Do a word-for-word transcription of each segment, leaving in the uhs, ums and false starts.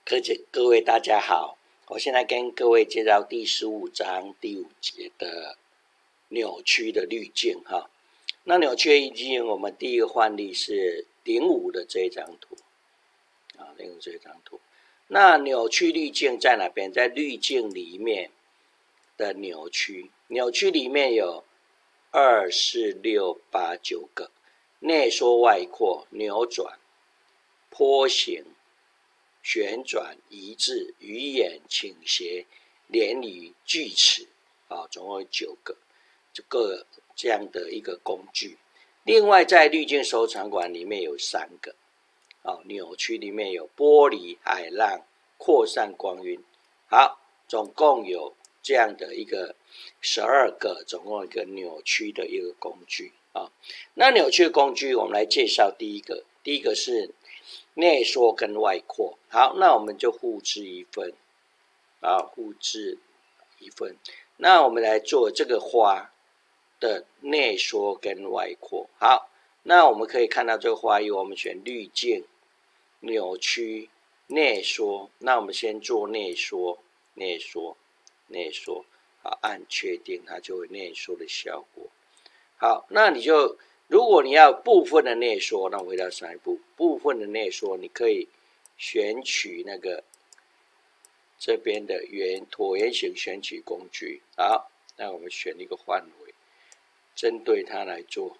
各位各位大家好，我现在跟各位介绍第十五章第五节的扭曲的滤镜哈。那扭曲的滤镜，我们第一个范例是零五的这一张图啊，零五这一张图。那扭曲滤镜在哪边？在滤镜里面的扭曲，扭曲里面有二、四、六、八、九个内缩、外扩、扭转、坡形、旋转、移置、鱼眼、倾斜、鲢鱼、锯齿啊，总共有九个这个这样的一个工具。另外，在滤镜收藏馆里面有三个啊，扭曲里面有玻璃、海浪、扩散、光晕。好，总共有这样的一个十二个，总共一个扭曲的一个工具啊。那扭曲的工具，我们来介绍第一个，第一个是内缩跟外扩。好，那我们就互制一份啊，互制一份。那我们来做这个花的内缩跟外扩。好，那我们可以看到这个花艺，我们选滤镜、扭曲、内缩。那我们先做内缩，内缩，内缩。好，按确定，它就会内缩的效果。好，那你就如果你要部分的内缩，那回到上一步，部分的内缩，你可以选取那个这边的圆椭圆形选取工具。好，那我们选一个范围，针对它来做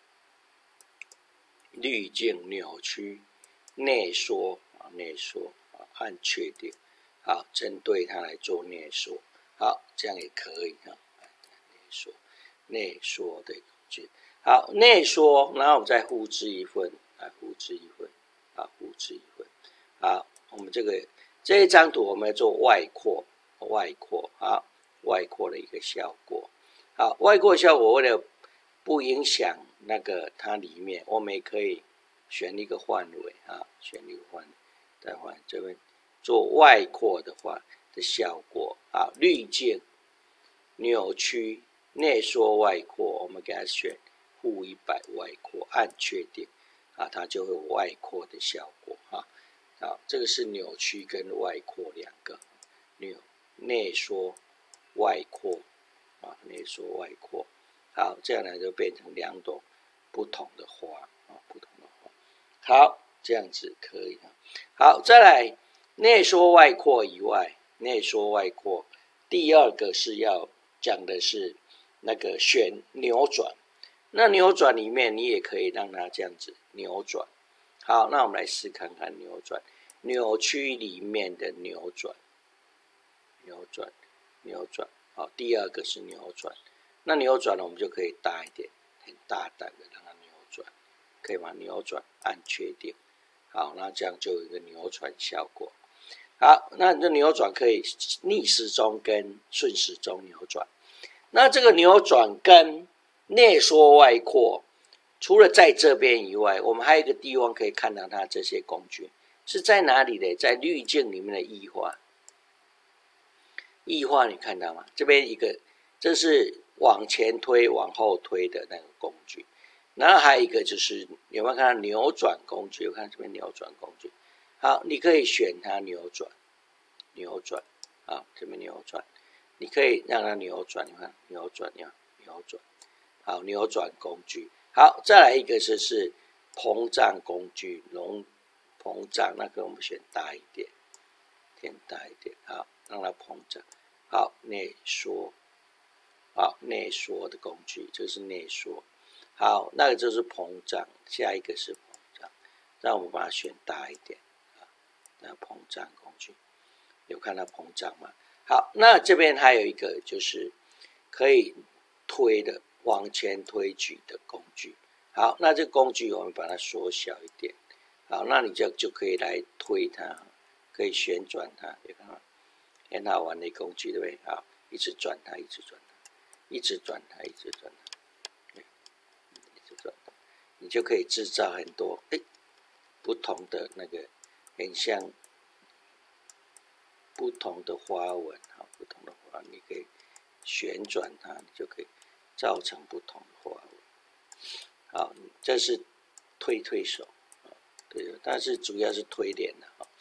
滤镜、扭曲、内缩啊，内缩啊，按确定。好，针对它来做内缩。好，这样也可以啊，内缩、内缩的工具。好，内缩，然后我们再复制一份，来复制一份，啊，复制一份。好，我们这个这一张图我们要做外扩，外扩，好，外扩的一个效果。好，外扩效果为了不影响那个它里面，我们也可以选一个范围啊，选一个范围，再换这边做外扩的话的效果。好，滤镜、扭曲、内缩、外扩，我们给它选负一百外扩，按确定啊，它就会有外扩的效果啊。好，这个是扭曲跟外扩两个，扭内缩、外扩啊，内缩、外扩。好，这样呢就变成两朵不同的花啊，不同的花。好，这样子可以啊。好，再来内缩、外扩以外，内缩、外扩，第二个是要讲的是那个选扭转。那扭转里面，你也可以让它这样子扭转。好，那我们来试看看扭转。扭曲里面的扭转，扭转，扭转。好，第二个是扭转。那扭转呢，我们就可以大一点，很大胆的让它扭转，可以吗？扭转，按确定。好，那这样就有一个扭转效果。好，那这扭转可以逆时钟跟顺时钟扭转。那这个扭转跟内缩外扩，除了在这边以外，我们还有一个地方可以看到它这些工具是在哪里呢？在滤镜里面的异化。异化你看到吗？这边一个，这是往前推、往后推的那个工具。然后还有一个就是有没有看到扭转工具？有看这边扭转工具。好，你可以选它扭转，扭转。好，这边扭转，你可以让它扭转，你看扭转，你看扭转。好，扭转工具。好，再来一个是是膨胀工具，容膨胀，那个我们选大一点，偏大一点。好，让它膨胀。好，内缩。好，内缩的工具，这是内缩。好，那个就是膨胀，下一个是膨胀，让我们把它选大一点。啊，那膨胀工具，有看到膨胀吗？好，那这边还有一个就是可以推的。往前推举的工具。好，那这个工具我们把它缩小一点。好，那你就就可以来推它，可以旋转它，有看到很好玩的工具，对不对？好，一直转它，一直转它，一直转它，一直转它，一直转它，你就可以制造很多哎不同的那个，很像不同的花纹，好，不同的花纹，你可以旋转它，你就可以造成不同的花纹。好，这是推推手，对，但是主要是推脸的。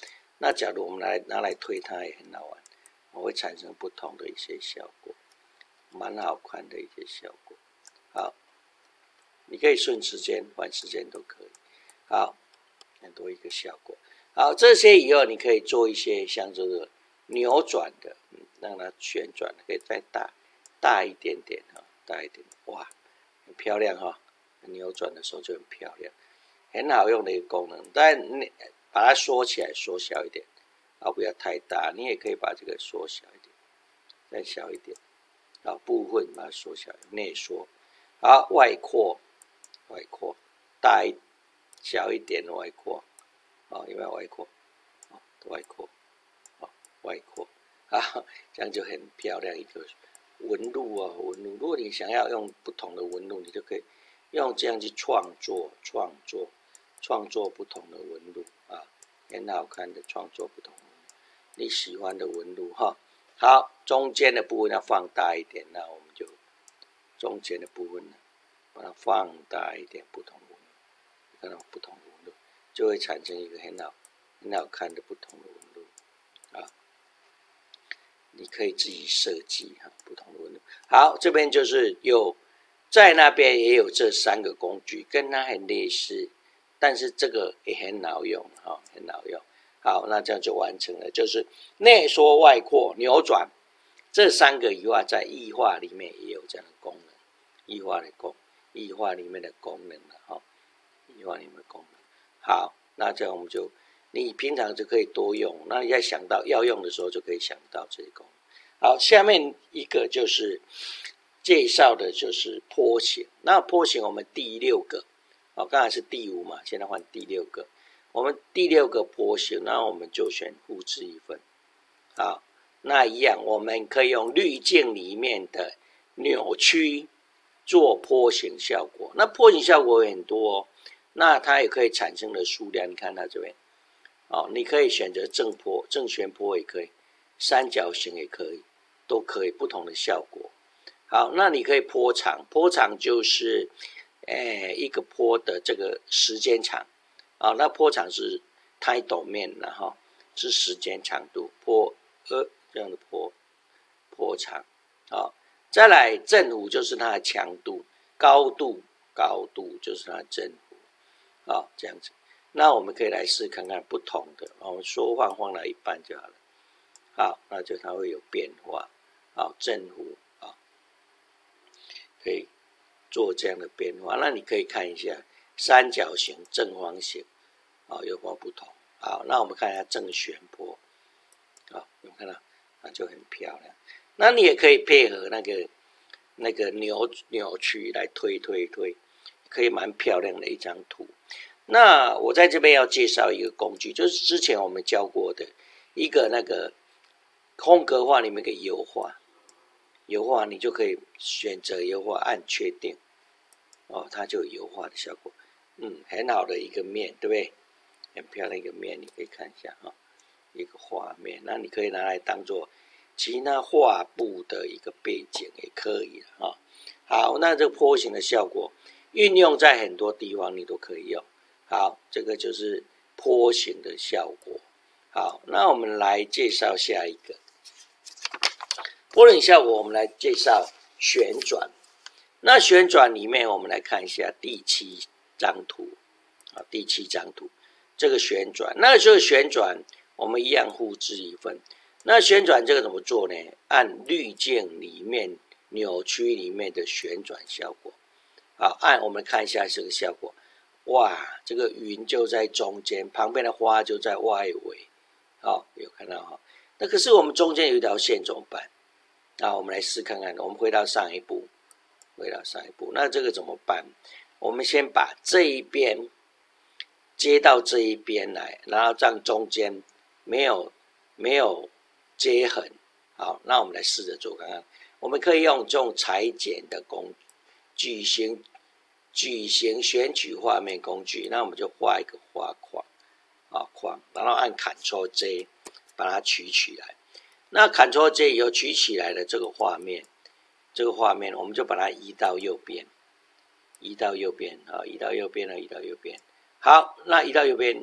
那假如我们来拿来推它也很好玩，我会产生不同的一些效果，蛮好看的一些效果。好，你可以顺时间、反时间都可以。好，很多一个效果。好，这些以后你可以做一些像这个扭转的，嗯，让它旋转，可以再大大一点点哈，大一点，哇，很漂亮哈，扭转的时候就很漂亮，很好用的一个功能。但你把它缩起来，缩小一点，啊，不要太大。你也可以把这个缩小一点，再小一点，啊，部分把它缩小，内缩。好，外扩，外扩，大一小一点的外扩。哦，有没有外扩？哦，外扩，哦，外扩，啊，这样就很漂亮一个纹路啊，纹路。如果你想要用不同的纹路，你就可以用这样去创作、创作、创作不同的纹路啊，很好看的创作不同的你喜欢的纹路哈。好，中间的部分要放大一点，那我们就中间的部分呢，把它放大一点，不同的纹路，看到不同的纹路。就会产生一个很好、很好看的不同的纹路啊！你可以自己设计哈，不同的纹路。好，这边就是有在那边也有这三个工具，跟它很类似，但是这个也很好用哈，很好用。好，那这样就完成了，就是内缩、外扩、扭转这三个以外，在异化里面也有这样的功能，异化的功，异化里面的功能了哈，异化里面的功能。好，那这样我们就，你平常就可以多用，那你在想到要用的时候就可以想到这些功能。好，下面一个就是介绍的就是波形。那波形我们第六个，好，刚才是第五嘛，现在换第六个。我们第六个波形，那我们就选复制一份。好，那一样我们可以用滤镜里面的扭曲做波形效果。那波形效果有很多哦。那它也可以产生的数量，你看它这边，哦，你可以选择正波、正弦波也可以，三角形也可以，都可以不同的效果。好，那你可以波长，波长就是，诶，一个波的这个时间长，啊、哦，那波长是胎斗面然后是时间长度，波呃这样的波波长，好、哦，再来振幅就是它的强度，高度高度就是它的振幅。好，这样子，那我们可以来试看看不同的。我们缩放放到一半就好了。好，那就它会有变化。好，振幅啊，可以做这样的变化。那你可以看一下三角形、正方形啊，有没有不同？好，那我们看一下正弦波。好，有没有看到？那就很漂亮。那你也可以配合那个那个扭扭曲来推推推。可以蛮漂亮的一张图。那我在这边要介绍一个工具，就是之前我们教过的一个那个风格化里面的油画，油画你就可以选择油画，按确定，哦，它就有油画的效果。嗯，很好的一个面，对不对？很漂亮一个面，你可以看一下哈、哦，一个画面，那你可以拿来当做其他画布的一个背景也可以哈、哦。好，那这个波形的效果。运用在很多地方你都可以用。好，这个就是波形的效果。好，那我们来介绍下一个波形效果。我们来介绍旋转。那旋转里面，我们来看一下第七张图啊，第七张图这个旋转。那这个旋转，我们一样复制一份。那旋转这个怎么做呢？按滤镜里面扭曲里面的旋转效果。好，按我们看一下这个效果，哇，这个云就在中间，旁边的花就在外围，好，有看到哈？那可是我们中间有一条线怎么办？那我们来试看看，我们回到上一步，回到上一步，那这个怎么办？我们先把这一边接到这一边来，然后让中间没有没有接痕，好，那我们来试着做看看，我们可以用这种裁剪的工具，矩形。矩形选取画面工具，那我们就画一个画框，啊框，然后按 Ctrl J 把它取起来。那 Ctrl J 以后取起来的这个画面，这个画面我们就把它移到右边，移到右边啊，移到右边了，移到右边。好，那移到右边，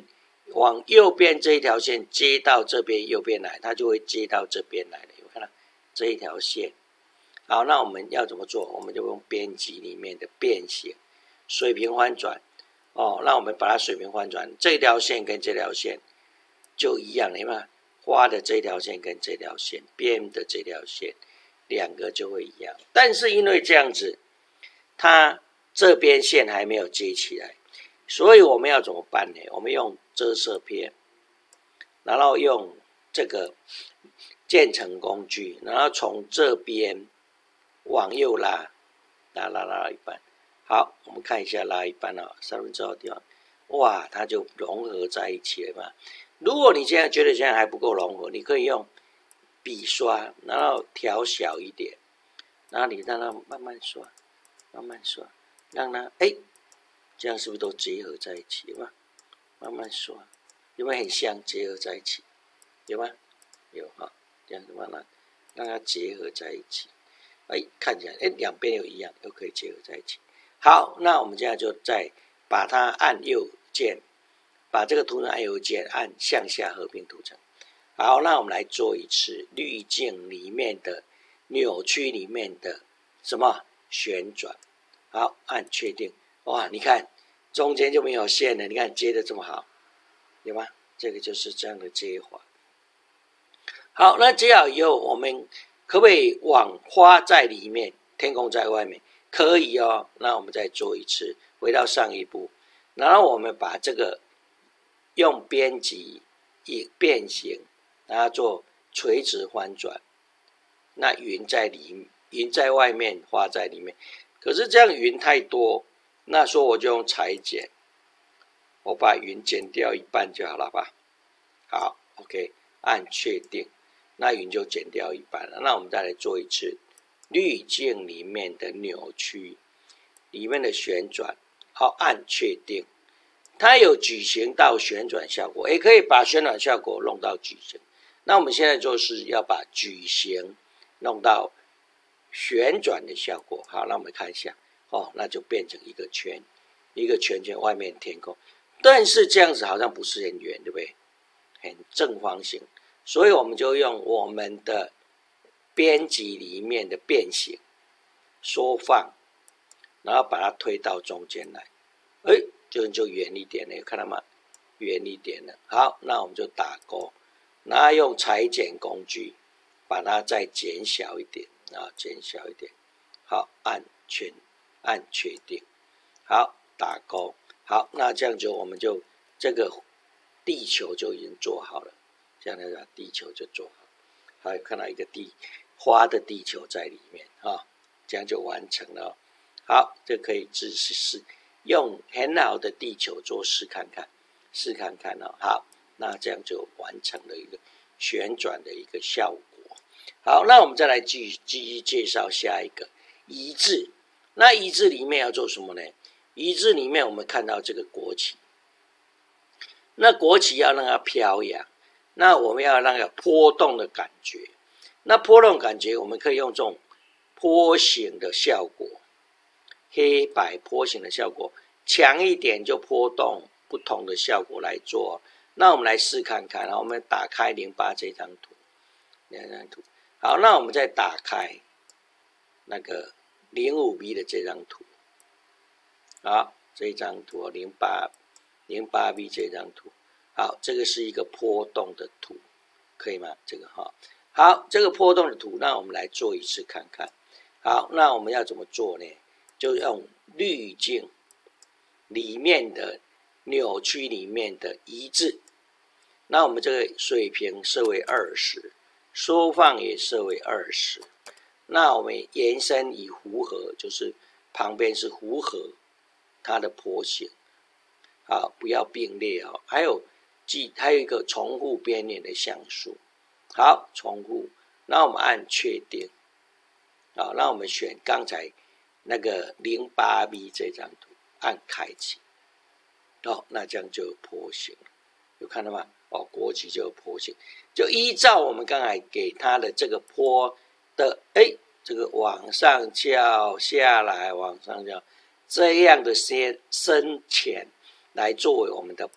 往右边这一条线接到这边右边来，它就会接到这边来了。有看到这一条线？好，那我们要怎么做？我们就用编辑里面的变形水平翻转哦，那我们把它水平翻转，这条线跟这条线就一样了，有没有？花的这条线跟这条线，边的这条线，两个就会一样。但是因为这样子，它这边线还没有接起来，所以我们要怎么办呢？我们用遮色片，然后用这个渐层工具，然后从这边往右拉，拉拉拉一半。好，我们看一下拉一半啊，三分之二的地方，哇，它就融合在一起了嘛。如果你现在觉得现在还不够融合，你可以用笔刷，然后调小一点，然后你让它慢慢刷，慢慢刷，让它哎，这样是不是都结合在一起？有吗？慢慢刷，有没有很像结合在一起？有吗？有哈，这样子慢慢让它结合在一起。哎，看起来哎两边又一样，又可以结合在一起。好，那我们现在就再把它按右键，把这个图层按右键，按向下合并图层。好，那我们来做一次滤镜里面的扭曲里面的什么旋转。好，按确定。哇，你看中间就没有线了，你看接的这么好，有吗？这个就是这样的接法。好，那接好以后，我们可不可以往花在里面，天空在外面？可以哦。那我们再做一次，回到上一步，然后我们把这个用编辑以变形，然后做垂直翻转。那云在里，云在外面，花在里面。可是这样云太多，那说我就用裁剪，我把云剪掉一半就好了吧？好 ，OK， 按确定，那云就剪掉一半了。那我们再来做一次滤镜里面的扭曲，里面的旋转，好，按确定。它有矩形到旋转效果，也可以把旋转效果弄到矩形。那我们现在就是要把矩形弄到旋转的效果。好，那我们看一下，哦，那就变成一个圈，一个圈圈外面天空。但是这样子好像不是很圆，对不对？很正方形，所以我们就用我们的编辑里面的变形缩放，然后把它推到中间来，哎，就就圆一点了，有看到吗？圆一点了。好，那我们就打勾，然后用裁剪工具把它再减小一点啊，减小一点。好，按圈，按确定。好，打勾。好，那这样就我们就这个地球就已经做好了，这样来把地球就做好。还有看到一个地花的地球在里面啊，这样就完成了。好，这可以自试试，用很好的地球做试看看，试看看哦。好，那这样就完成了一个旋转的一个效果。好，那我们再来继继续介绍下一个移置。那移置里面要做什么呢？移置里面我们看到这个国旗，那国旗要让它飘扬，那我们要让它有波动的感觉。那波动感觉我们可以用这种波形的效果，黑白波形的效果强一点就波动不同的效果来做。那我们来试看看，然后我们打开零八这张图，这张图。好，那我们再打开那个零五 B 的这张图。好，这张图零八 零八 B 这张图。好，这个是一个波动的图，可以吗？这个哈，好，这个波动的图，那我们来做一次看看。好，那我们要怎么做呢？就用滤镜里面的扭曲里面的移置。那我们这个水平设为二十，缩放也设为二十。那我们延伸以弧合，就是旁边是弧合它的波形。好，不要并列哦。还有记，还有一个重复边缘的像素。好，重复。那我们按确定。好，那我们选刚才那个 零八 B 这张图，按开启。哦，那这样就有波形了，有看到吗？哦，国旗就有波形，就依照我们刚才给它的这个波的，哎，这个往上翘下来，往上翘，这样的些深浅来作为我们的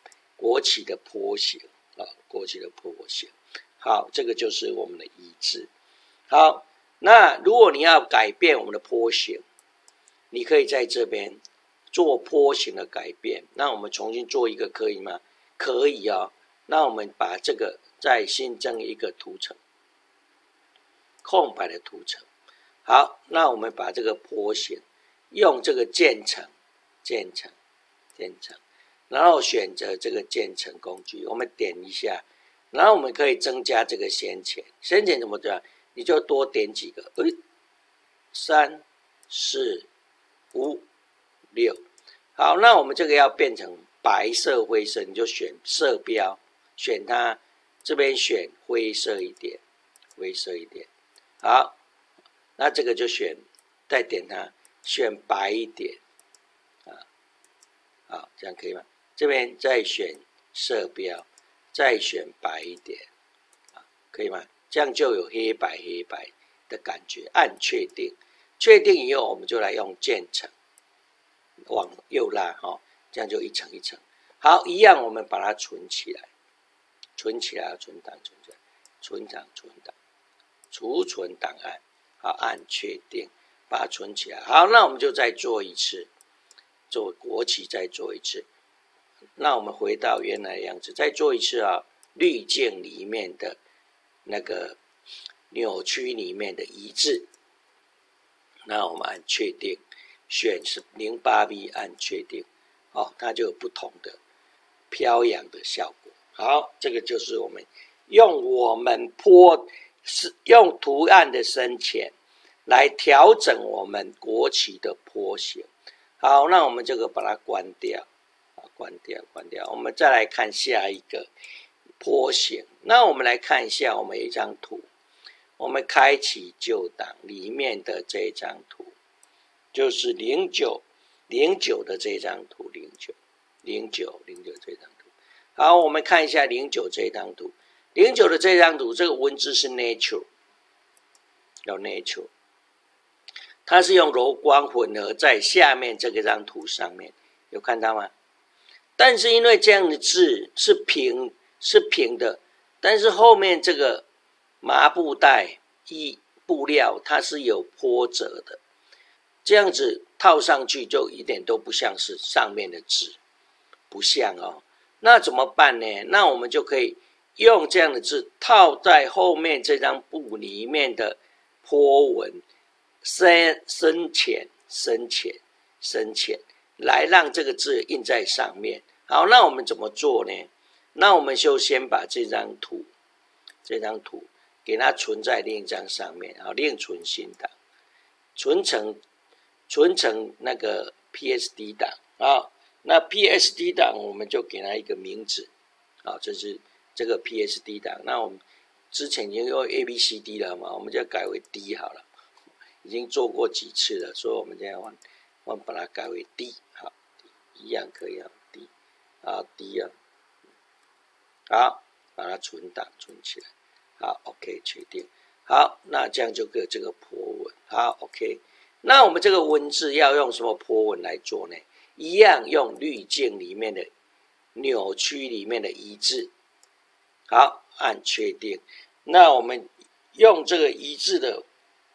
国旗的坡形啊，国旗的坡形。好，这个就是我们的一字。好，那如果你要改变我们的坡形，你可以在这边做坡形的改变。那我们重新做一个可以吗？可以哦。那我们把这个再新增一个图层，空白的图层。好，那我们把这个坡形用这个渐层、渐层、渐层，然后选择这个渐层工具，我们点一下，然后我们可以增加这个先前。先前怎么做？你就多点几个，诶，三、四、五、六。好，那我们这个要变成白色、灰色，你就选色标，选它这边选灰色一点，灰色一点。好，那这个就选，再点它，选白一点，啊，好，这样可以吗？这边再选色标，再选白一点，啊，可以吗？这样就有黑白黑白的感觉。按确定，确定以后我们就来用渐层往右拉，哦，这样就一层一层。好，一样我们把它存起来，存起来，存档，存起来，存档，存档，储存档案。好，按确定，把它存起来。好，那我们就再做一次，做国旗再做一次。那我们回到原来的样子，再做一次啊，滤镜里面的那个扭曲里面的一致。那我们按确定，选是 零八 B 按确定，哦，它就有不同的飘扬的效果。好，这个就是我们用我们坡是用图案的深浅来调整我们国旗的坡形。好，那我们这个把它关掉，关掉，关掉。我们再来看下一个坡形。那我们来看一下我们一张图，我们开启旧档里面的这张图，就是零九零九的这张图，零九零九零九这张图。好，我们看一下零九这张图，零九的这张图，这个文字是 nature， 叫 nature， 它是用柔光混合在下面这个张图上面，有看到吗？但是因为这样的字是平是平的，但是后面这个麻布袋一布料它是有波折的，这样子套上去就一点都不像是上面的字，不像哦。那怎么办呢？那我们就可以用这样的字套在后面这张布里面的波纹，深深浅深浅深浅，来让这个字印在上面。好，那我们怎么做呢？那我们就先把这张图这张图给它存在另一张上面，好，另存新档，存成存成那个 P S D 档啊。那 P S D 档我们就给它一个名字，好，这是这个 P S D 档。那我们之前已经用 A B C D 了嘛，我们就改为 D 好了，已经做过几次了，所以我们现在往往把它改为 D， 好，一样可以啊 ，D 啊 D 啊，好，把它存档存起来，好 ，OK， 确定，好，那这样就有这个波纹，好 ，OK， 那我们这个文字要用什么波纹来做呢？一样用滤镜里面的扭曲里面的一致，好，按确定。那我们用这个一致的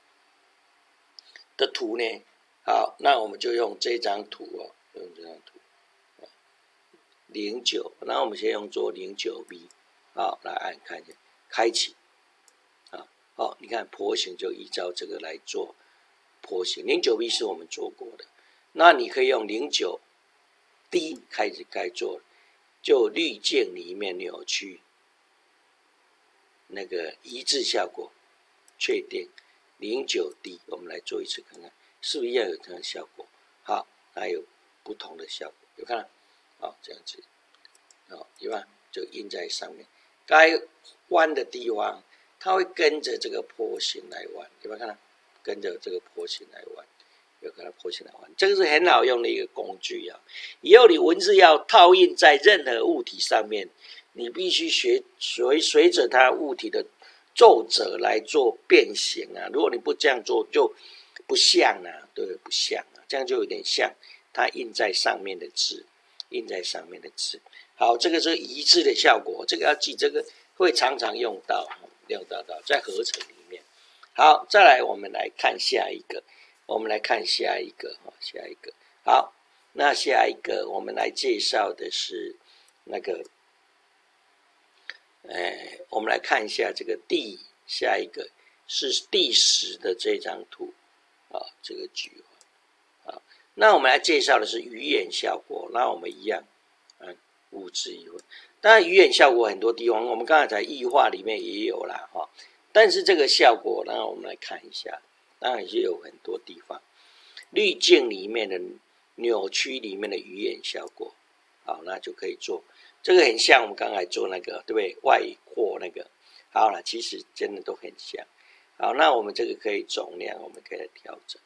的图呢，好，那我们就用这张图哦，用这张图零九，那我们先用做 零九 B， 好，来按看一下，开启，好，好，你看坡形就依照这个来做坡形， 零九 B 是我们做过的。那你可以用 零九 D 开始该做，就滤镜里面扭曲那个一致效果，确定 零九 D， 我们来做一次看看是不是要有这样的效果。好，还有不同的效果，有看到？好，这样子，好，有吧？就印在上面，该弯的地方它会跟着这个坡形来弯，有没有看到？跟着这个坡形来弯，有看到坡形来弯，这个是很好用的一个工具啊。以后你文字要套印在任何物体上面，你必须学随随着它物体的皱褶来做变形啊。如果你不这样做，就不像啊，对，不像啊，这样就有点像它印在上面的字，印在上面的字。 好，这个是一致的效果，这个要记，这个会常常用到，用到到在合成里面。好，再来我们来看下一个，我们来看下一个，下一个。好，那下一个我们来介绍的是那个，呃，我们来看一下这个第下一个是第十的这张图，啊，这个句话，啊，那我们来介绍的是鱼眼效果，那我们一样，嗯，物质一分。当然，鱼眼效果很多地方，我们刚才在异化里面也有啦，哈。但是这个效果，那我们来看一下，当然也有很多地方，滤镜里面的扭曲里面的鱼眼效果，好，那就可以做。这个很像我们刚才做那个，对不对？外扩那个，好了，其实真的都很像。好，那我们这个可以总量，我们可以来调整。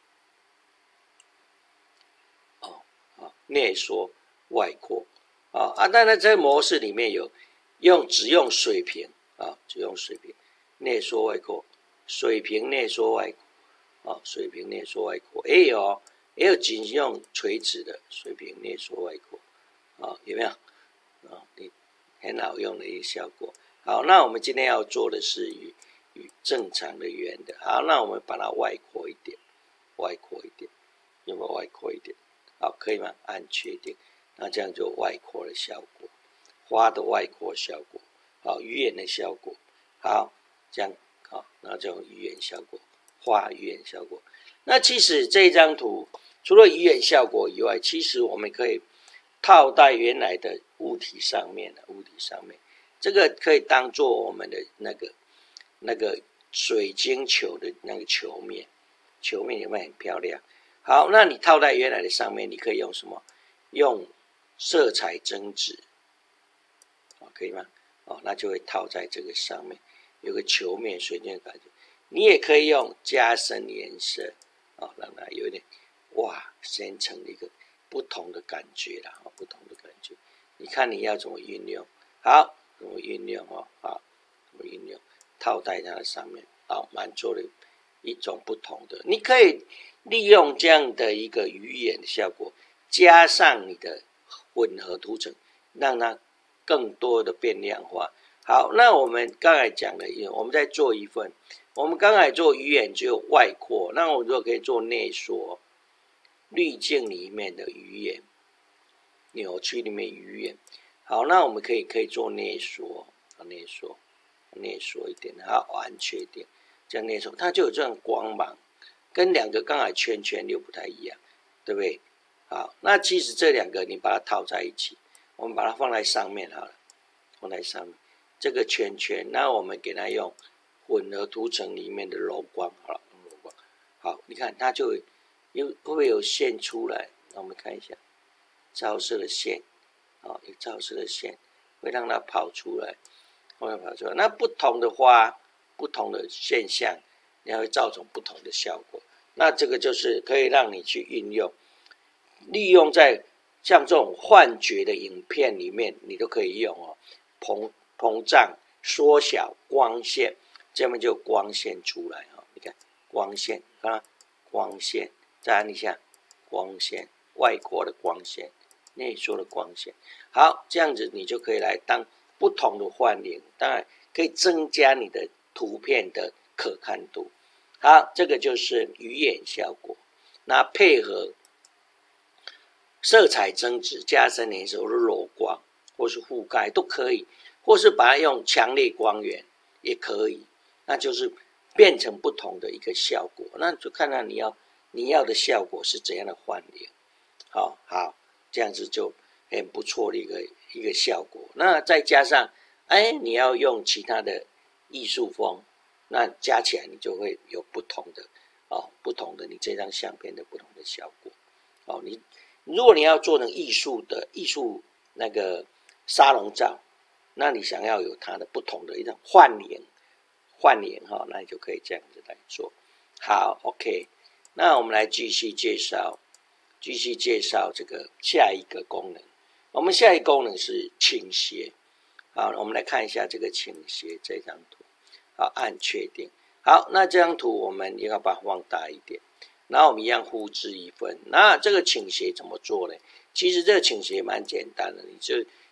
哦，好，内缩、外扩，啊啊，当然这个模式里面有用只用水平啊，只用水平。内缩外扩，水平内缩外扩，啊，水平内缩外扩也有、哦，也有仅用垂直的水平内缩外扩，啊，有没有？啊，你很好用的一个效果。好，那我们今天要做的是与与正常的圆的。好，那我们把它外扩一点，外扩一点，有没有外扩一点？好，可以吗？按确定，那这样就外扩的效果，花的外扩效果，好，鱼眼的效果，好。这样好，然后这种鱼眼效果，画鱼眼效果。那其实这张图除了鱼眼效果以外，其实我们可以套在原来的物体上面的物体上面，这个可以当做我们的那个那个水晶球的那个球面，球面有没有很漂亮？好，那你套在原来的上面，你可以用什么？用色彩增值，哦，可以吗？哦，那就会套在这个上面。有个球面水晶的感觉，你也可以用加深颜色，哦，让它有一点哇，生成一个不同的感觉啦，哦，不同的感觉。你看你要怎么运用？好，怎么运用哦？好，怎么运用？套在它的上面，好，满足了一种不同的。你可以利用这样的一个鱼眼的效果，加上你的混合图层，让它更多的变量化。好，那我们刚才讲的，我们再做一份。我们刚才做鱼眼只有外扩，那我们如果可以做内缩，滤镜里面的鱼眼，扭曲里面鱼眼。好，那我们可以可以做内缩，内缩，内缩一点，好，按确定，这样内缩，它就有这种光芒，跟两个刚才圈圈又不太一样，对不对？好，那其实这两个你把它套在一起，我们把它放在上面好了，放在上面。这个圈圈，那我们给它用混合图层里面的柔光，好了，柔光，好，你看它就有会不会有线出来？那我们看一下，照射的线，哦，有照射的线，会让它跑出来，会跑出来。那不同的花，不同的现象，你会造成不同的效果。那这个就是可以让你去运用，利用在像这种幻觉的影片里面，你都可以用哦，膨。膨胀、缩小光线，这边就光线出来哈、哦。你看光线，看光线，再按一下光线，外扩的光线，内缩的光线。好，这样子你就可以来当不同的幻影，当然可以增加你的图片的可看度。好，这个就是鱼眼效果。那配合色彩增值、加深颜色或者柔光，或是覆盖都可以。或是把它用强烈光源也可以，那就是变成不同的一个效果。那就看到你要你要的效果是怎样的幻影，好好，这样子就很不错的一个一个效果。那再加上，哎，你要用其他的艺术风，那加起来你就会有不同的哦，不同的你这张相片的不同的效果。哦，你如果你要做成艺术的艺术那个沙龙照。那你想要有它的不同的一种幻影，幻影哈，那你就可以这样子来做。好 ，OK， 那我们来继续介绍，继续介绍这个下一个功能。我们下一个功能是倾斜。好，我们来看一下这个倾斜这张图。好，按确定。好，那这张图我们也要把它放大一点。然后我们一样复制一份。那这个倾斜怎么做呢？其实这个倾斜蛮简单的，你就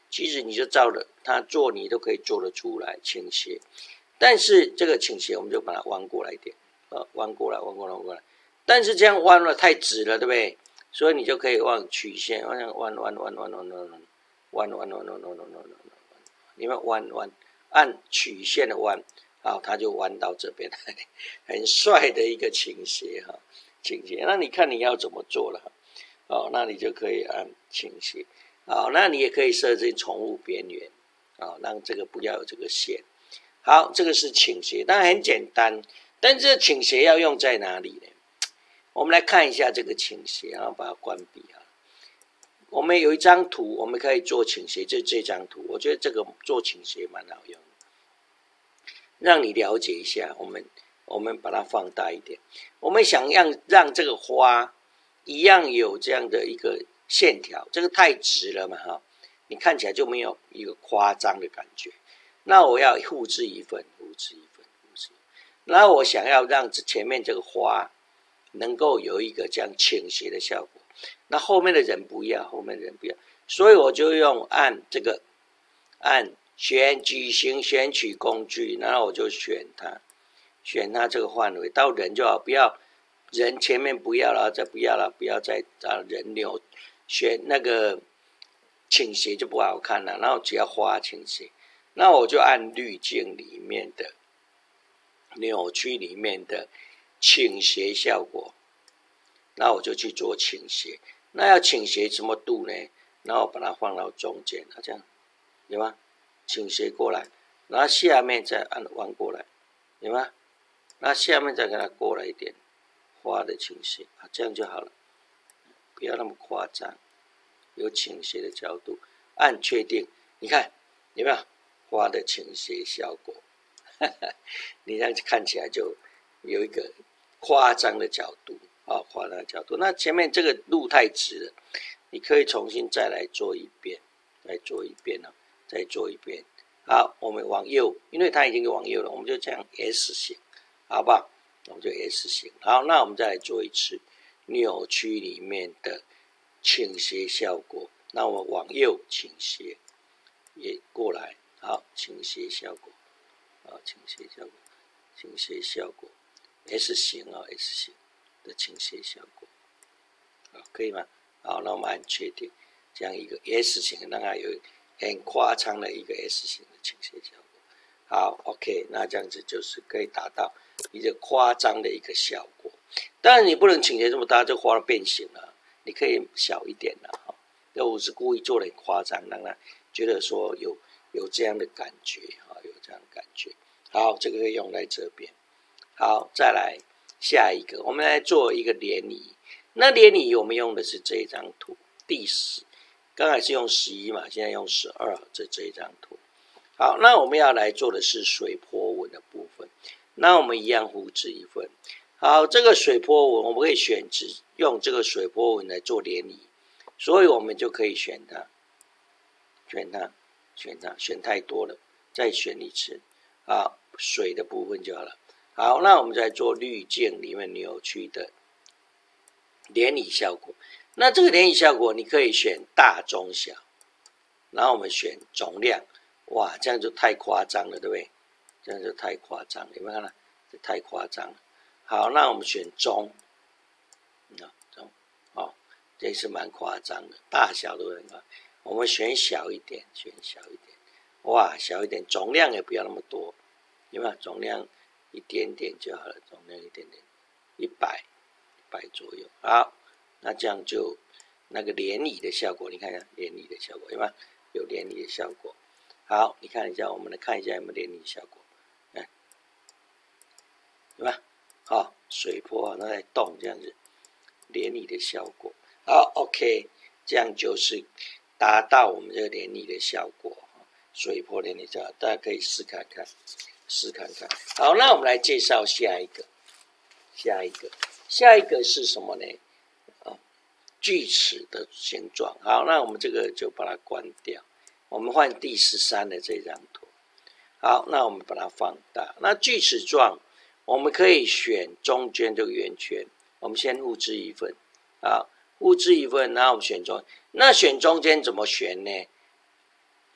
其实你就照着它做，你都可以做得出来倾斜。但是这个倾斜，我们就把它弯过来一点，呃，弯过来，弯过来，弯过来。但是这样弯了太直了，对不对？所以你就可以往曲线，往弯弯弯弯弯弯弯弯弯弯弯弯弯弯弯弯，你们弯弯按曲线的弯，好，它就弯到这边来，很帅的一个倾斜哈，倾斜。那你看你要怎么做了？哦，那你就可以按倾斜。好，那你也可以设置宠物边缘，啊，让这个不要有这个线。好，这个是倾斜，当然很简单，但这倾斜要用在哪里呢？我们来看一下这个倾斜，然后把它关闭啊。我们有一张图，我们可以做倾斜，就是这张图。我觉得这个做倾斜蛮好用的，让你了解一下。我们我们把它放大一点，我们想让让这个花一样有这样的一个线条，这个太直了嘛哈，你看起来就没有一个夸张的感觉。那我要复制一份，复制一份，复制。那我想要让前面这个花能够有一个这样倾斜的效果，那后面的人不要，后面的人不要，所以我就用按这个按选矩形选取工具，然后我就选它，选它这个范围到人就好，不要人前面不要了，再不要了，不要再让人扭，选那个倾斜就不好看了，然后只要花倾斜。那我就按滤镜里面的扭曲里面的倾斜效果，那我就去做倾斜。那要倾斜什么度呢？然后把它放到中间，啊，这样有吗？倾斜过来，然后下面再按弯过来，有吗？然后下面再给它过来一点花的倾斜，啊，这样就好了，不要那么夸张，有倾斜的角度，按确定，你看有没有？花的倾斜效果，你这样看起来就有一个夸张的角度啊，夸张的角度。那前面这个路太直了，你可以重新再来做一遍，再做一遍啊，再做一遍。好，我们往右，因为它已经往右了，我们就这样 S 型，好不好？我们就 S 型。好，那我们再来做一次扭曲里面的倾斜效果。那我们往右倾斜，也过来。好，倾斜效果，啊，倾斜效果，倾斜效果 ，S 型啊 ，S 型的倾斜效果，好，可以吗？好，那我们按确定，这样一个 S 型，让它有很夸张的一个 S 型的倾斜效果。好 ，OK， 那这样子就是可以达到一个夸张的一个效果。当然，你不能倾斜这么大，这花变形了，你可以小一点的哈。那我是故意做的很夸张，让它觉得说有。有这样的感觉啊，有这样的感觉。好，这个可以用在这边。好，再来下一个，我们来做一个涟漪。那涟漪我们用的是这一张图，第十，刚才是用十一嘛，现在用十二，这这一张图。好，那我们要来做的是水波纹的部分。那我们一样复制一份。好，这个水波纹我们可以选择用这个水波纹来做涟漪，所以我们就可以选它，选它。选它，选太多了，再选一次。好，水的部分就好了。好，那我们再做滤镜里面扭曲的涟漪效果。那这个涟漪效果，你可以选大、中、小，然后我们选总量。哇，这样就太夸张了，对不对？这样就太夸张了，有没有看到？这太夸张了。好，那我们选中，中，哦，这是蛮夸张的，大小都很夸。我们选小一点，选小一点，哇，小一点，总量也不要那么多，有没有？总量一点点就好了，总量一点点，一百，一百左右。好，那这样就那个涟漪的效果，你看一下涟漪的效果，有没有？有涟漪的效果。好，你看一下，我们来看一下有没有涟漪效果，看，有没有？好，水波它在动，这样子，涟漪的效果。好 ，OK， 这样就是达到我们这个涟漪的效果，水波涟漪效果，大家可以试看看，试看看。好，那我们来介绍下一个，下一个，下一个是什么呢？啊，锯齿的形状。好，那我们这个就把它关掉，我们换第十三的这张图。好，那我们把它放大。那锯齿状，我们可以选中间这个圆圈，我们先复制一份，啊，复制一份，然后我们选中。那选中间怎么选呢？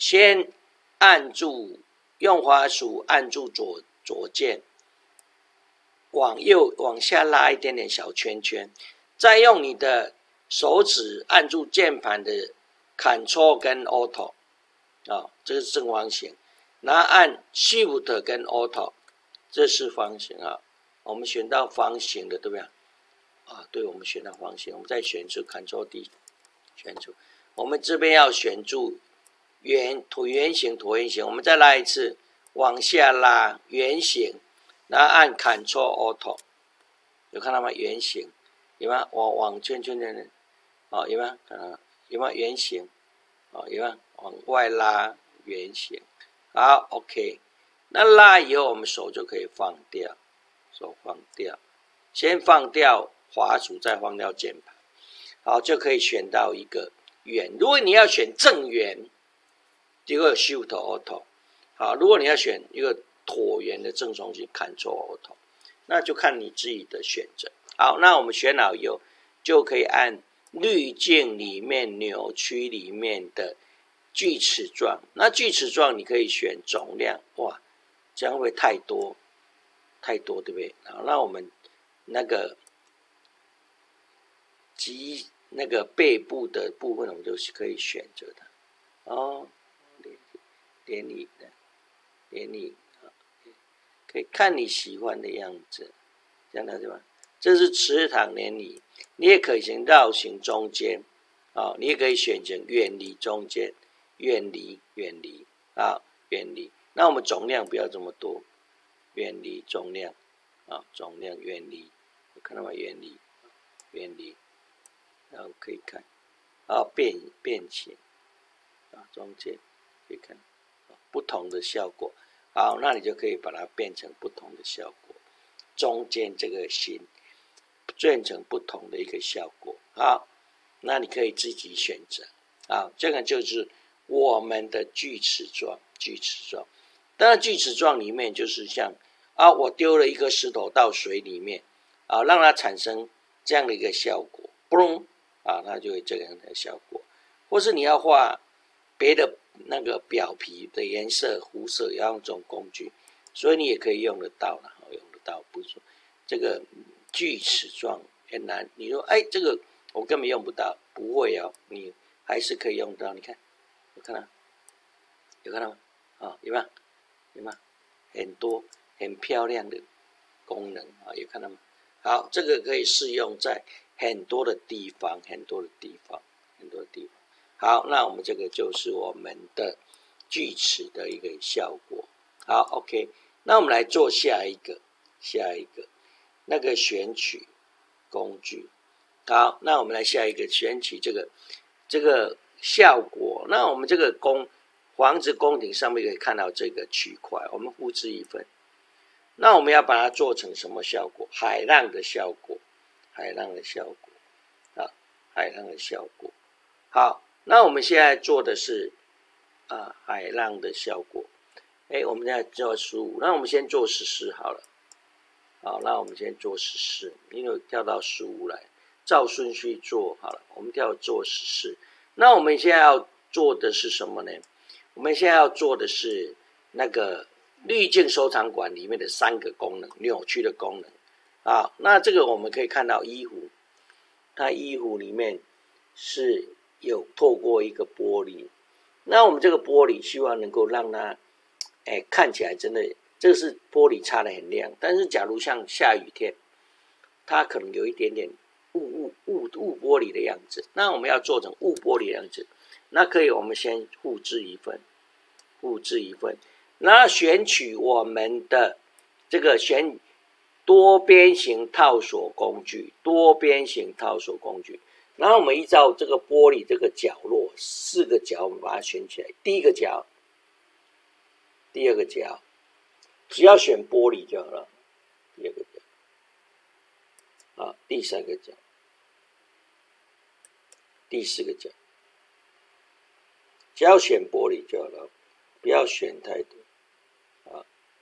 先按住用滑鼠按住左左键，往右往下拉一点点小圈圈，再用你的手指按住键盘的 Ctrl 跟 Auto 啊，这是正方形，然后按 Shift 跟 Auto， 这是方形啊。我们选到方形的，对不对？啊，对，我们选到方形，我们再选出 Ctrl D， 选出。我们这边要选住圆椭圆形，椭圆形，我们再拉一次，往下拉圆形，然后按 Ctrl Auto， 有看到吗？圆形，有吗？往往圈圈圈圈，哦，有吗？啊，有吗？圆形，哦，有吗？往外拉圆形，好 ，OK。那拉以后，我们手就可以放掉，手放掉，先放掉滑鼠，再放掉键盘，好，就可以选到一个圆。如果你要选正圆，这个 Shift Auto， 好，如果你要选一个椭圆的正中心 ，Ctrl Auto， 那就看你自己的选择。好，那我们选好以后，就可以按滤镜里面扭曲里面的锯齿状。那锯齿状你可以选总量，哇，这样会太多，太多，对不对？好，那我们那个及那个背部的部分，我们就可以选择它。哦，连理的，连理，可以看你喜欢的样子，这样对吧？这是池塘连理，你也可以选绕行中间，啊、哦，你也可以选成远离中间，远离，远离，啊，远离。那我们总量不要这么多，远离总量，啊，总量远离，看到吗？远离，远离，然后可以看，啊，变变形，啊，中间可以看。不同的效果，好，那你就可以把它变成不同的效果，中间这个心变成不同的一个效果，好，那你可以自己选择，啊，这个就是我们的锯齿状，锯齿状。当然，锯齿状里面就是像啊，我丢了一个石头到水里面，啊，让它产生这样的一个效果，嘣，啊，它就会这样的效果，或是你要画别的。那个表皮的颜色糊色要用这种工具，所以你也可以用得到了，用得到。不是说这个锯齿状很难，你说哎，这个我根本用不到，不会哦，你还是可以用到。你看，有看到？有看到吗？啊、哦，有没有？有没有？很多很漂亮的功能啊，有看到吗？好，这个可以适用在很多的地方，很多的地方，很多的地方。好，那我们这个就是我们的锯齿的一个效果。好 ，OK， 那我们来做下一个，下一个那个选取工具。好，那我们来下一个选取这个这个效果。那我们这个宫房子宫顶上面可以看到这个区块，我们复制一份。那我们要把它做成什么效果？海浪的效果，海浪的效果啊，海浪的效果。好。那我们现在做的是啊海浪的效果，哎，我们现在做十五，那我们先做十四好了。好，那我们先做十四，因为跳到十五来，照顺序做好了。我们跳做十四，那我们现在要做的是什么呢？我们现在要做的是那个滤镜收藏馆里面的三个功能，扭曲的功能。啊，那这个我们可以看到衣服，它衣服里面是。有透过一个玻璃，那我们这个玻璃希望能够让它，哎，看起来真的，这个是玻璃擦得很亮。但是假如像下雨天，它可能有一点点雾雾雾雾玻璃的样子，那我们要做成雾玻璃的样子，那可以我们先复制一份，复制一份，然后选取我们的这个选多边形套索工具，多边形套索工具。然后我们依照这个玻璃这个角落四个角，我们把它选起来。第一个角，第二个角，只要选玻璃就好了。第二个角，啊，第三个角，第四个角，只要选玻璃就好了，不要选太多。啊，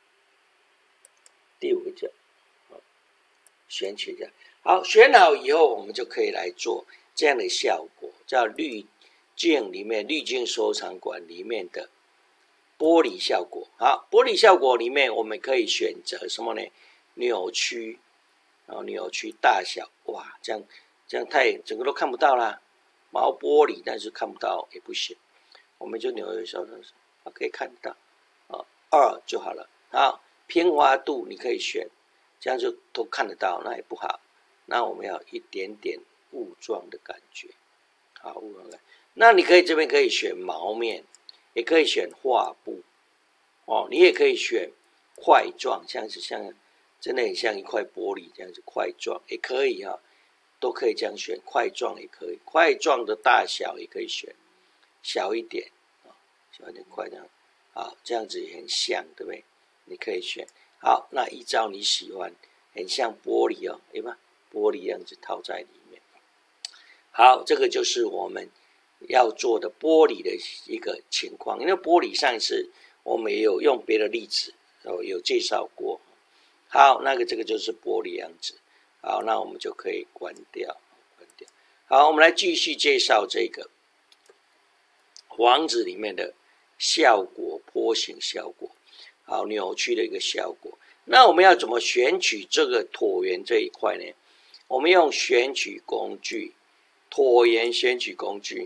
第五个角，啊，选取一下。好，选好以后，我们就可以来做。这样的效果叫滤镜里面滤镜收藏管里面的玻璃效果。好，玻璃效果里面我们可以选择什么呢？扭曲，然后扭曲大小，哇，这样这样太整个都看不到啦。毛玻璃但是看不到也不行，我们就扭一下，可以看到啊，二就好了。好，偏花度你可以选，这样就都看得到，那也不好。那我们要一点点雾状的感觉，好，雾状感。那你可以这边可以选毛面，也可以选画布，哦，你也可以选块状，像是像真的很像一块玻璃这样子块状，也可以啊，都可以这样选，块状也可以，块状的大小也可以选小一点啊，小一点块这样，好，这样子也很像，对不对？你可以选，好，那依照你喜欢，很像玻璃哦，对吧？玻璃样子套在里面。好，这个就是我们要做的玻璃的一个情况。因为玻璃上次我们也有用别的例子有介绍过。好，那个这个就是玻璃样子。好，那我们就可以关掉，关掉。好，我们来继续介绍这个网子里面的效果，波形效果，好，扭曲的一个效果。那我们要怎么选取这个椭圆这一块呢？我们用选取工具，椭圆选取工具。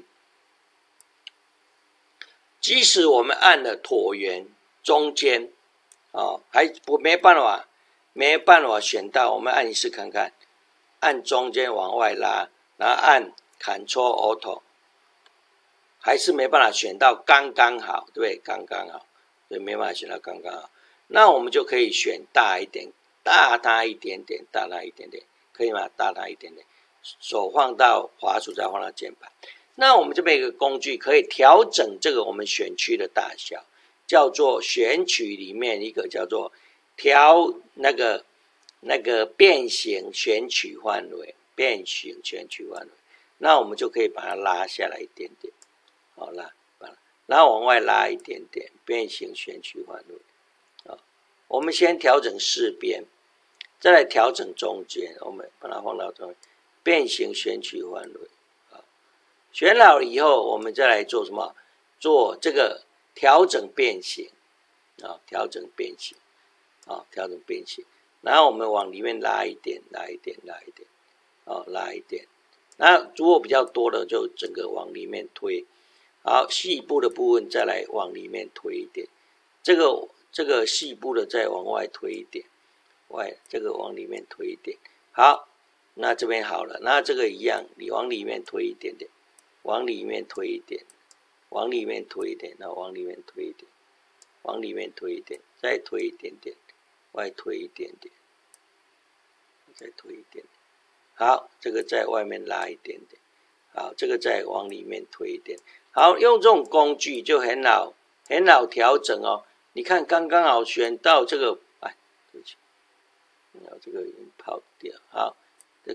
即使我们按了椭圆中间，哦，还不没办法，没办法选到，我们按一次看看，按中间往外拉，然后按 Ctrl Alt， 还是没办法选到刚刚好，对不对？刚刚好，所以没办法选到刚刚好。那我们就可以选大一点，大它一点点，大它一点点。可以吗？大它一点点，手放到滑鼠，再放到键盘。那我们这边有一个工具可以调整这个我们选区的大小，叫做选取里面一个叫做调那个那个变形选取范围，变形选取范围。那我们就可以把它拉下来一点点，好拉，然后往外拉一点点，变形选取范围。啊，我们先调整四边。再来调整中间，我们把它放到中间，变形选取范围。选好了以后，我们再来做什么？做这个调整变形啊，调整变形啊，调整变形。然后我们往里面拉一点，拉一点，拉一点，啊，拉一点。那如果比较多的，就整个往里面推。好，细部的部分再来往里面推一点，这个这个细部的再往外推一点。外这个往里面推一点，好，那这边好了，那这个一样，你往里面推一点点，往里面推一点，往里面推一点，那往里面推一点，往里面推一点，再推一点点，外推一点点，再推一点点，好，这个在外面拉一点点，好，这个再往里面推一点，好，用这种工具就很好，很好调整哦。你看刚刚好选到这个，哎，对不起。这个已经跑掉，好，这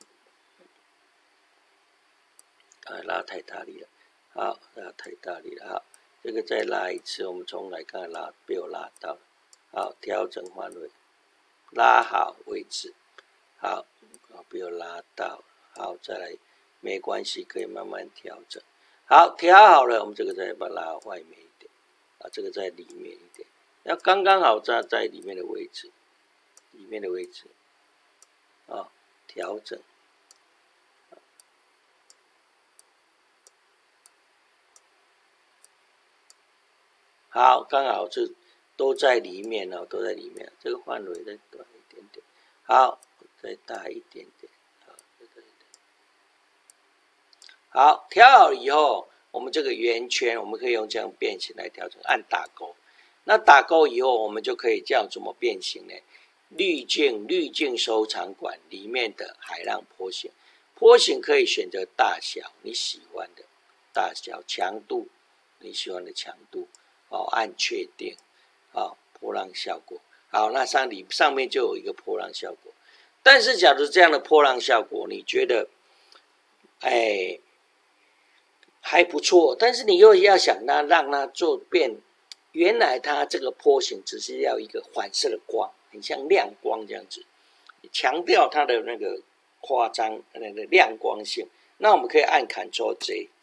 啊拉太大力了，好，拉太大力了，好，这个再拉一次，我们重来看，拉被我拉到了，好，调整范围，拉好位置，好，被我拉到，好，再来，没关系，可以慢慢调整，好，调好了，我们这个再把它拉外面一点，啊，这个在里面一点，要刚刚好在在里面的位置。里面的位置，啊，调整，好，刚好这都在里面了，都在里面，这个范围再短一点点，好，再大一点点，好，再大一点，好，调好以后，我们这个圆圈，我们可以用这样变形来调整，按打勾，那打勾以后，我们就可以这样怎么变形呢？滤镜滤镜收藏管里面的海浪波形，波形可以选择大小，你喜欢的大小，强度你喜欢的强度，哦，按确定，哦，波浪效果，好，那上里上面就有一个波浪效果。但是假如这样的波浪效果，你觉得，哎，还不错，但是你又要想它让它做变，原来它这个波形只是要一个反射的光。很像亮光这样子，强调它的那个夸张、那个亮光性。那我们可以按 Ctrl J，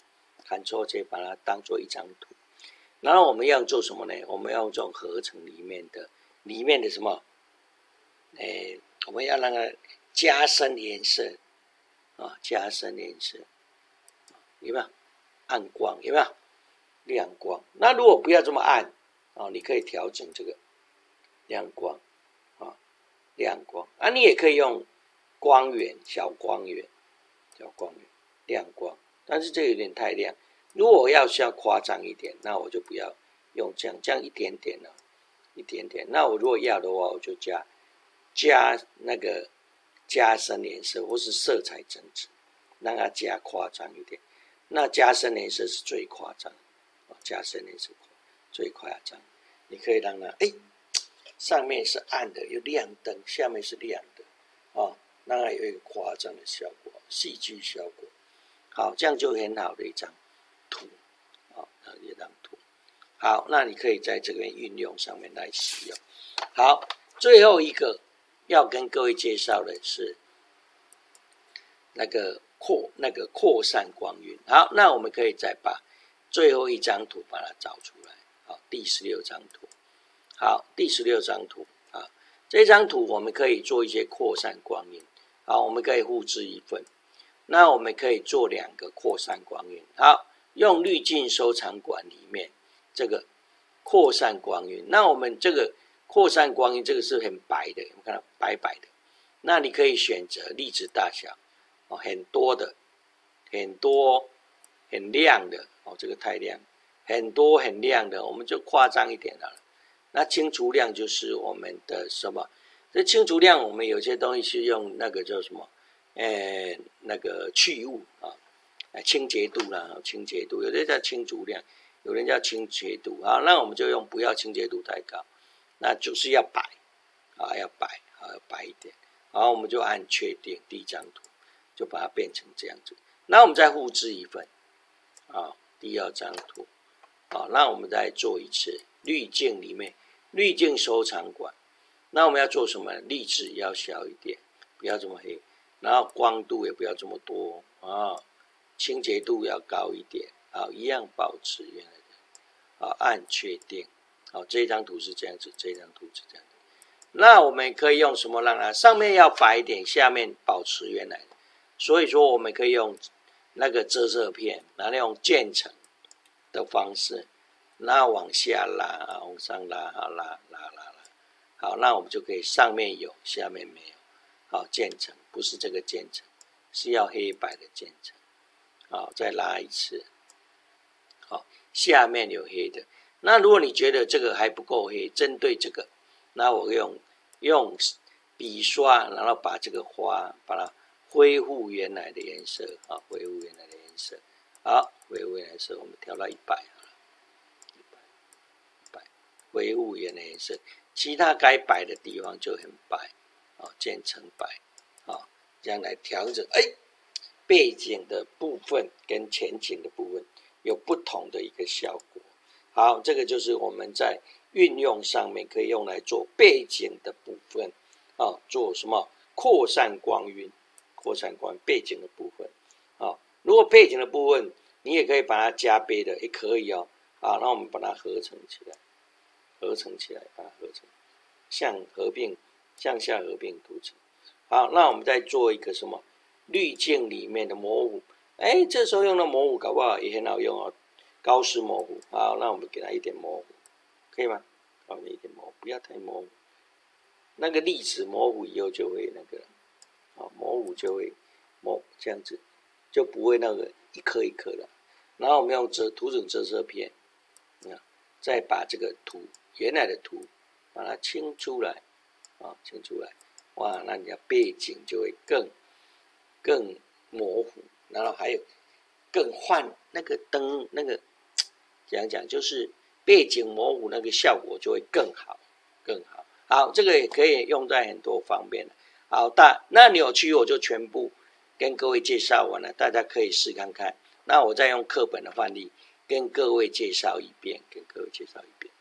Ctrl J 把它当做一张图。然后我们要做什么呢？我们要用这种合成里面的里面的什么？哎，我们要让它加深颜色啊，加深颜色，有没有？暗光有没有？亮光。那如果不要这么暗啊，你可以调整这个亮光啊，亮光啊，你也可以用光源，小光源，小光源，亮光。但是这有点太亮。如果我要是要夸张一点，那我就不要用这样，这样一点点了，一点点。那我如果要的话，我就加加那个加深颜色，或是色彩增值，让它加夸张一点。那加深颜色是最夸张，加深颜色最夸张。你可以让它，哎，上面是暗的，有亮灯，下面是亮的，哦，让它有一个夸张的效果，戏剧效果。好，这样就很好的一张图，好，一张图。好，那你可以在这边运用上面来使用。好，最后一个要跟各位介绍的是那个扩那个扩散光晕。好，那我们可以再把最后一张图把它找出来。好，第十六张图。好，第十六张图啊，这张图我们可以做一些扩散光晕。好，我们可以复制一份。那我们可以做两个扩散光晕。好，用滤镜收藏馆里面这个扩散光晕。那我们这个扩散光晕这个是很白的，有没有看到白白的？那你可以选择粒子大小哦，很多的，很多很亮的哦，这个太亮，很多很亮的，我们就夸张一点好了。那清除量就是我们的什么？这清除量我们有些东西是用那个叫什么？呃，那个去污啊，清洁度啦，清洁度，有的叫清除量，有人叫清洁度啊。那我们就用不要清洁度太高，那就是要白啊，要白啊，要白一点。然后我们就按确定第一张图，就把它变成这样子。那我们再复制一份啊，第二张图啊，那我们再做一次滤镜里面滤镜收藏馆。那我们要做什么？粒子要小一点，不要这么黑。然后光度也不要这么多啊，清洁度要高一点啊，一样保持原来的啊，按确定。好，这张图是这样子，这张图是这样子。那我们可以用什么让它上面要白一点，下面保持原来的？所以说我们可以用那个遮色片，然后用渐层的方式，然后往下拉，往上拉，好拉拉拉拉。好，那我们就可以上面有，下面没有。好，渐层不是这个渐层，是要黑白的渐层。好，再拉一次。好，下面有黑的。那如果你觉得这个还不够黑，针对这个，那我用用笔刷，然后把这个花把它恢复原来的颜色。好，恢复原来的颜色。好，恢复原来的颜色，我们调到一百，一百，一百，恢复原来的颜色。其他该白的地方就很白。啊，渐层白，啊，这样来调整，哎，背景的部分跟前景的部分有不同的一个效果。好，这个就是我们在运用上面可以用来做背景的部分，啊，做什么扩散光晕，扩散光晕背景的部分，啊，如果背景的部分你也可以把它加倍的，也可以哦，啊，那我们把它合成起来，合成起来，把它合成，像合并。向下合并图层。好，那我们再做一个什么滤镜里面的模糊。哎，这时候用的模糊搞不好也很好用哦，高斯模糊。好，那我们给它一点模糊，可以吗？好，一点模糊，不要太模糊。那个粒子模糊以后就会那个，好，模糊就会模这样子，就不会那个一颗一颗的。然后我们用遮图层遮色片，再把这个图原来的图把它清出来。啊，清出来，哇，那你的背景就会更更模糊，然后还有更换那个灯，那个讲讲就是背景模糊那个效果就会更好，更好。好，这个也可以用在很多方面的。好，大那扭曲我就全部跟各位介绍完了，大家可以试看看。那我再用课本的范例跟各位介绍一遍，跟各位介绍一遍。